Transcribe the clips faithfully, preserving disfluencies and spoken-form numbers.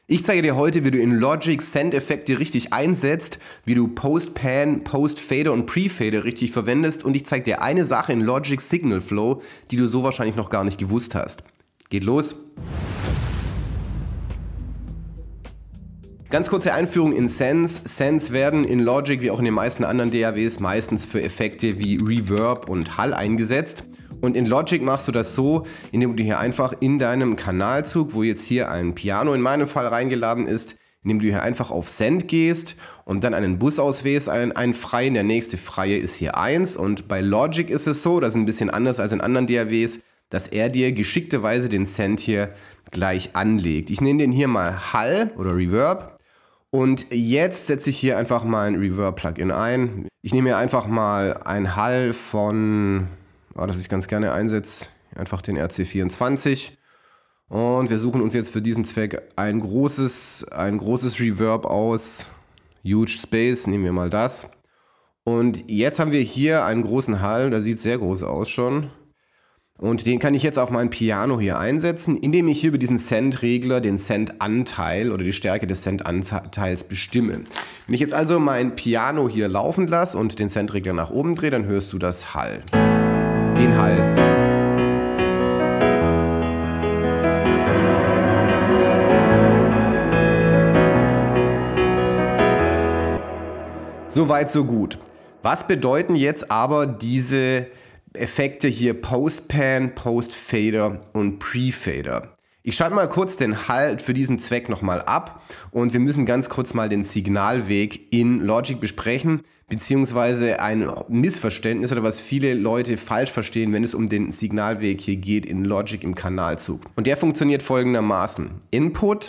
Ich zeige dir heute, wie du in Logic Send-Effekte richtig einsetzt, wie du Post-Pan, Post-Fader und Pre-Fader richtig verwendest und ich zeige dir eine Sache in Logic Signal Flow, die du so wahrscheinlich noch gar nicht gewusst hast. Geht los! Ganz kurze Einführung in Sends. Sends werden in Logic wie auch in den meisten anderen D A Ws meistens für Effekte wie Reverb und Hall eingesetzt. Und in Logic machst du das so, indem du hier einfach in deinem Kanalzug, wo jetzt hier ein Piano in meinem Fall reingeladen ist, indem du hier einfach auf Send gehst und dann einen Bus auswählst, einen, einen freien, der nächste freie ist hier eins. Und bei Logic ist es so, das ist ein bisschen anders als in anderen D A Ws, dass er dir geschickterweise den Send hier gleich anlegt. Ich nenne den hier mal Hall oder Reverb. Und jetzt setze ich hier einfach mal ein Reverb-Plugin ein. Ich nehme hier einfach mal ein Hall von, oh, das ich ganz gerne einsetze, einfach den R C vierundzwanzig. Und wir suchen uns jetzt für diesen Zweck ein großes, ein großes Reverb aus. Huge Space, nehmen wir mal das. Und jetzt haben wir hier einen großen Hall, der sieht sehr groß aus schon. Und den kann ich jetzt auf mein Piano hier einsetzen, indem ich hier über diesen Send-Regler den Send-Anteil oder die Stärke des Send-Anteils bestimme. Wenn ich jetzt also mein Piano hier laufen lasse und den Send-Regler nach oben drehe, dann hörst du das Hall. Den Hall. So weit, so gut. Was bedeuten jetzt aber diese Effekte hier Post-Pan, Post-Fader und Pre-Fader? Ich schalte mal kurz den Hall für diesen Zweck nochmal ab und wir müssen ganz kurz mal den Signalweg in Logic besprechen, beziehungsweise ein Missverständnis oder was viele Leute falsch verstehen, wenn es um den Signalweg hier geht in Logic im Kanalzug. Und der funktioniert folgendermaßen: Input,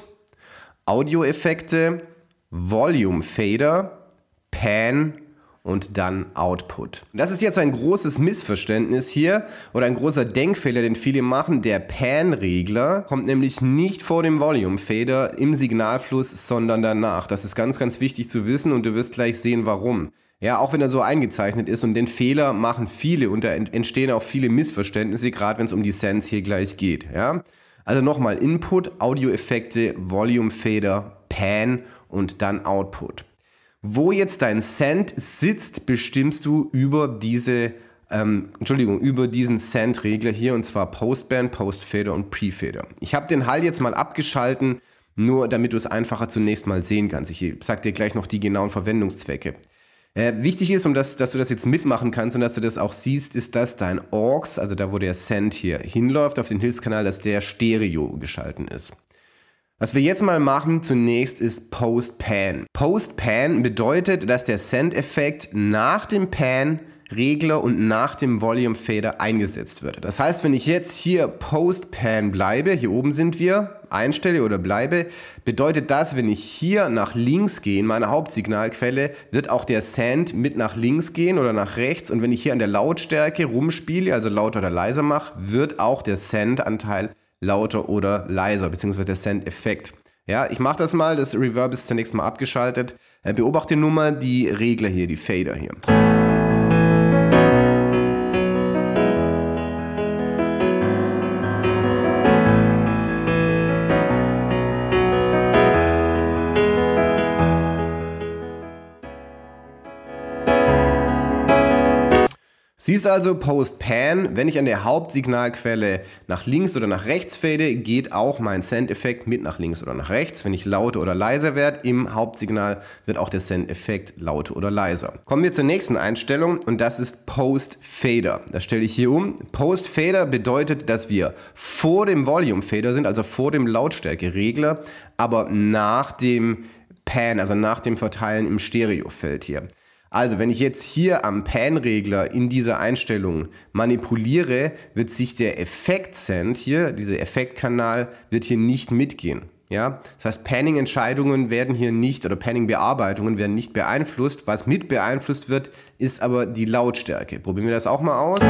Audioeffekte, Volume Fader, Pan und dann Output. Das ist jetzt ein großes Missverständnis hier oder ein großer Denkfehler, den viele machen. Der Pan-Regler kommt nämlich nicht vor dem Volume Fader im Signalfluss, sondern danach. Das ist ganz, ganz wichtig zu wissen und du wirst gleich sehen, warum. Ja, auch wenn er so eingezeichnet ist, und den Fehler machen viele und da entstehen auch viele Missverständnisse, gerade wenn es um die Sends hier gleich geht. Ja? Also nochmal Input, Audioeffekte, Volume Fader, Pan und dann Output. Wo jetzt dein Send sitzt, bestimmst du über diese, ähm, Entschuldigung, über diesen Send-Regler hier, und zwar Post-Pan, Post-Fader und Pre-Fader. Ich habe den Hall jetzt mal abgeschalten, nur damit du es einfacher zunächst mal sehen kannst. Ich sage dir gleich noch die genauen Verwendungszwecke. Äh, wichtig ist, um das, dass du das jetzt mitmachen kannst und dass du das auch siehst, ist, dass dein A U X, also da wo der Send hier hinläuft auf den Hilfskanal, dass der Stereo geschalten ist. Was wir jetzt mal machen zunächst ist Post-Pan. Post-Pan bedeutet, dass der Send-Effekt nach dem Pan-Regler und nach dem Volume-Fader eingesetzt wird. Das heißt, wenn ich jetzt hier Post-Pan bleibe, hier oben sind wir, einstelle oder bleibe, bedeutet das, wenn ich hier nach links gehe, in meine Hauptsignalquelle, wird auch der Send mit nach links gehen oder nach rechts. Und wenn ich hier an der Lautstärke rumspiele, also lauter oder leiser mache, wird auch der Send-Anteil lauter oder leiser, beziehungsweise der Send-Effekt. Ja, ich mache das mal, das Reverb ist zunächst mal abgeschaltet. Beobachte nur mal die Regler hier, die Fader hier. Siehst also Post-Pan, wenn ich an der Hauptsignalquelle nach links oder nach rechts fade, geht auch mein Send-Effekt mit nach links oder nach rechts. Wenn ich lauter oder leiser werde im Hauptsignal, wird auch der Send-Effekt lauter oder leiser. Kommen wir zur nächsten Einstellung und das ist Post-Fader. Das stelle ich hier um. Post-Fader bedeutet, dass wir vor dem Volume-Fader sind, also vor dem Lautstärkeregler, aber nach dem Pan, also nach dem Verteilen im Stereofeld hier. Also, wenn ich jetzt hier am Pan-Regler in dieser Einstellung manipuliere, wird sich der Effekt-Send hier, dieser Effektkanal, wird hier nicht mitgehen. Ja? Das heißt, Panning-Entscheidungen werden hier nicht, oder Panning-Bearbeitungen werden nicht beeinflusst. Was mit beeinflusst wird, ist aber die Lautstärke. Probieren wir das auch mal aus.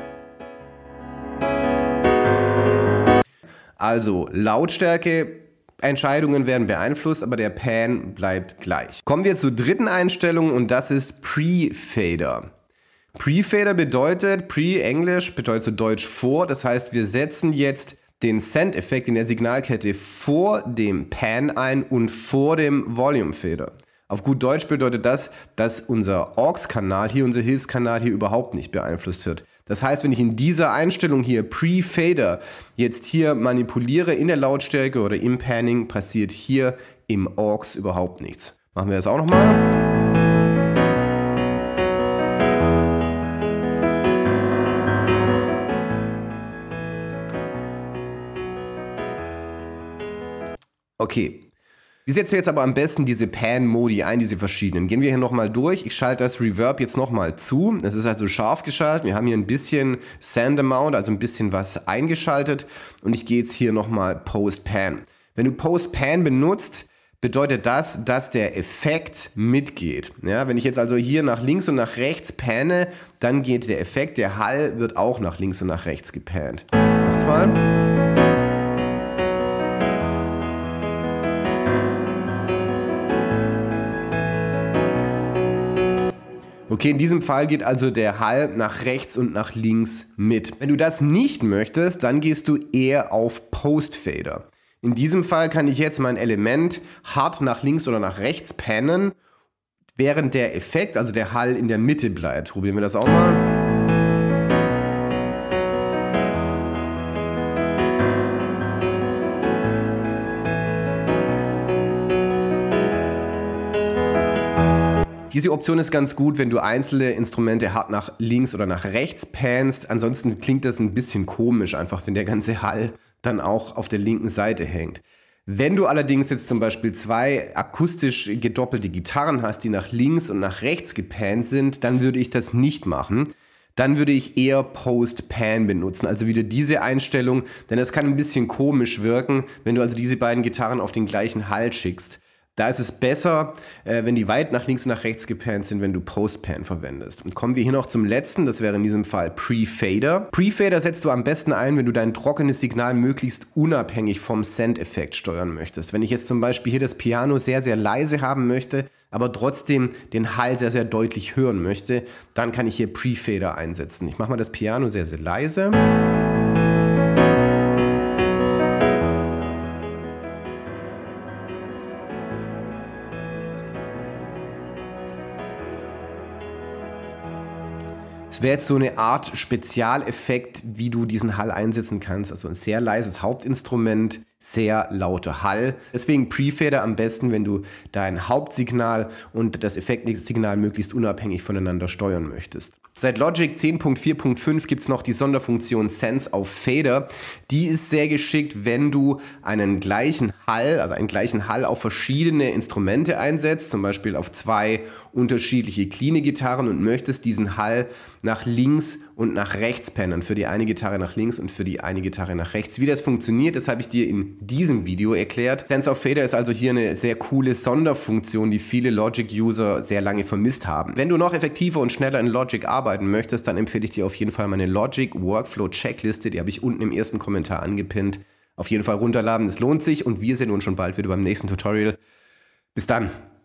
Also Lautstärke Entscheidungen werden beeinflusst, aber der Pan bleibt gleich. Kommen wir zur dritten Einstellung und das ist Pre-Fader. Pre-Fader bedeutet, Pre-Englisch bedeutet zu Deutsch vor, das heißt, wir setzen jetzt den Send-Effekt in der Signalkette vor dem Pan ein und vor dem Volume-Fader. Auf gut Deutsch bedeutet das, dass unser A U X-Kanal hier, unser Hilfskanal hier überhaupt nicht beeinflusst wird. Das heißt, wenn ich in dieser Einstellung hier Pre-Fader jetzt hier manipuliere in der Lautstärke oder im Panning, passiert hier im A U X überhaupt nichts. Machen wir das auch nochmal. Okay. Wie setzen wir jetzt aber am besten diese Pan-Modi ein, diese verschiedenen? Gehen wir hier nochmal durch. Ich schalte das Reverb jetzt nochmal zu. Das ist also scharf geschaltet. Wir haben hier ein bisschen Sand Amount, also ein bisschen was eingeschaltet. Und ich gehe jetzt hier nochmal Post-Pan. Wenn du Post-Pan benutzt, bedeutet das, dass der Effekt mitgeht. Ja, wenn ich jetzt also hier nach links und nach rechts panne, dann geht der Effekt, der Hall wird auch nach links und nach rechts gepannt. Macht's mal. Okay, in diesem Fall geht also der Hall nach rechts und nach links mit. Wenn du das nicht möchtest, dann gehst du eher auf Post-Fader. In diesem Fall kann ich jetzt mein Element hart nach links oder nach rechts pannen, während der Effekt, also der Hall, in der Mitte bleibt. Probieren wir das auch mal. Diese Option ist ganz gut, wenn du einzelne Instrumente hart nach links oder nach rechts pannst. Ansonsten klingt das ein bisschen komisch, einfach wenn der ganze Hall dann auch auf der linken Seite hängt. Wenn du allerdings jetzt zum Beispiel zwei akustisch gedoppelte Gitarren hast, die nach links und nach rechts gepannt sind, dann würde ich das nicht machen. Dann würde ich eher Post-Pan benutzen, also wieder diese Einstellung, denn es kann ein bisschen komisch wirken, wenn du also diese beiden Gitarren auf den gleichen Hall schickst. Da ist es besser, äh, wenn die weit nach links und nach rechts gepannt sind, wenn du Post-Pan verwendest. Und kommen wir hier noch zum letzten, das wäre in diesem Fall Pre-Fader. Pre-Fader setzt du am besten ein, wenn du dein trockenes Signal möglichst unabhängig vom Send-Effekt steuern möchtest. Wenn ich jetzt zum Beispiel hier das Piano sehr, sehr leise haben möchte, aber trotzdem den Hall sehr, sehr deutlich hören möchte, dann kann ich hier Pre-Fader einsetzen. Ich mache mal das Piano sehr, sehr leise. Es wäre jetzt so eine Art Spezialeffekt, wie du diesen Hall einsetzen kannst. Also ein sehr leises Hauptinstrument, sehr lauter Hall. Deswegen Pre-Fader am besten, wenn du dein Hauptsignal und das Effektsignal möglichst unabhängig voneinander steuern möchtest. Seit Logic zehn Punkt vier Punkt fünf gibt es noch die Sonderfunktion Sense auf Fader. Die ist sehr geschickt, wenn du einen gleichen Hall, also einen gleichen Hall auf verschiedene Instrumente einsetzt, zum Beispiel auf zwei unterschiedliche cleane Gitarren und möchtest diesen Hall nach links und nach rechts pannen. Für die eine Gitarre nach links und für die eine Gitarre nach rechts. Wie das funktioniert, das habe ich dir in diesem Video erklärt. Sense of Fader ist also hier eine sehr coole Sonderfunktion, die viele Logic-User sehr lange vermisst haben. Wenn du noch effektiver und schneller in Logic arbeiten möchtest, dann empfehle ich dir auf jeden Fall meine Logic Workflow Checkliste. Die habe ich unten im ersten Kommentar angepinnt. Auf jeden Fall runterladen, es lohnt sich und wir sehen uns schon bald wieder beim nächsten Tutorial. Bis dann!